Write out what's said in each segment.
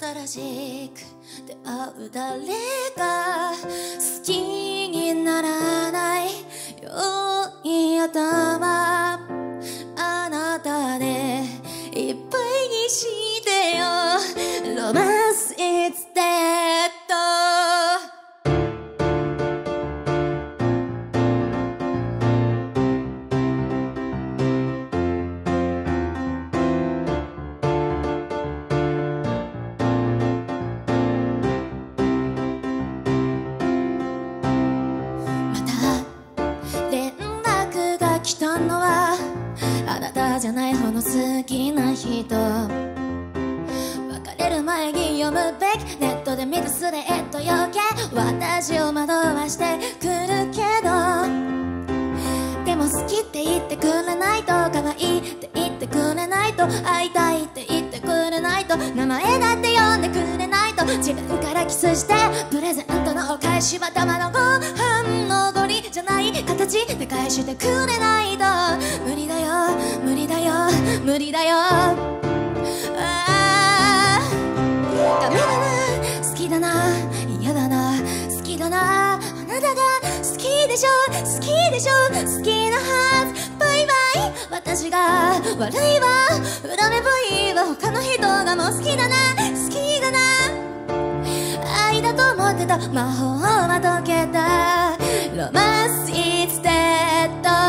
新しく出会う誰か好きにならないように頭あなたでいっぱいにしてよロマンス It's dead来たのはあなたじゃない方の好きな人別れる前に読むべきネットで見るスレッド余計私を惑わしてくるけどでも好きって言ってくれないと可愛いって言ってくれないと会いたいって言ってくれないと名前だって呼んでくれないと自分からキスしてプレゼントのお返しは玉のご飯のゴリじゃない形で返してくれないと無理だよ無理だよ無理だよあーダメだな好きだな嫌だな好きだなあなたが好きでしょ好きでしょ好きなはずバイバイ私が悪いわ恨めばいいわ他の人がもう好きだな好きだな愛だと思ってた魔法は解けたロマンス It's dead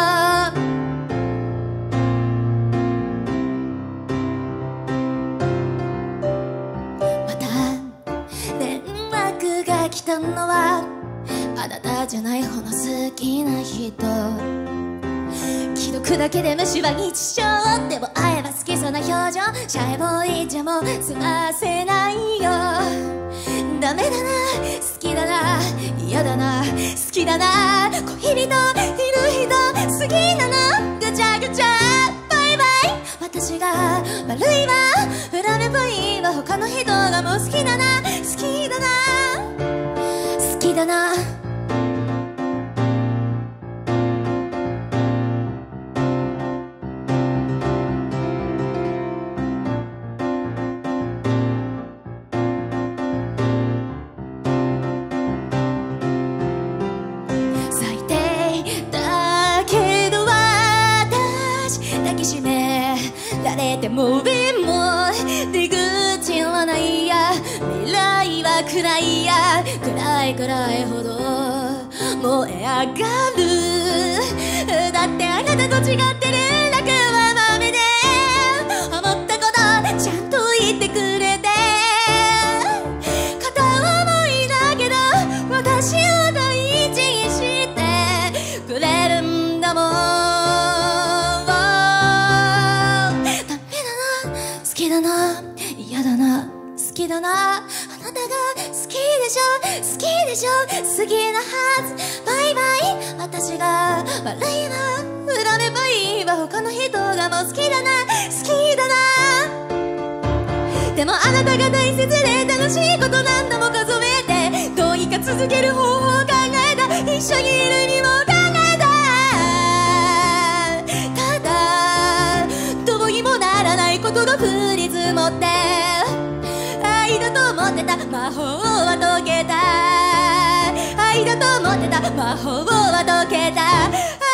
また連絡が来たのはあなたじゃない方の好きな人既読だけで無視は日常でも会えば好きそうな表情シャイボーイじゃもう済ませないよダメだな好きだな嫌だな好きだな恋人いる人好きなのぐちゃぐちゃバイバイ私が悪いわ恨めばいいわ他の人がもう好きだな好きだな好きだな締められても上も出口はないや未来は暗いや暗い暗いほど燃え上がるだってあなたと違って連絡は豆で思ったことちゃんと言ってくれて片思いだけど私を大事にしてくれるんだもん好きだな嫌だな好きだなあなたが好きでしょ好きでしょ好きなはずバイバイ私が悪いわ恨めばいいわ他の人がもう好きだな好きだなでもあなたが大切で楽しいこと何度も数えてどうにか続ける方法を考えた一緒にいるにも考えたただどうにもならないことが降り積もって愛だと思ってた魔法は解けた愛だと思ってた魔法は解けた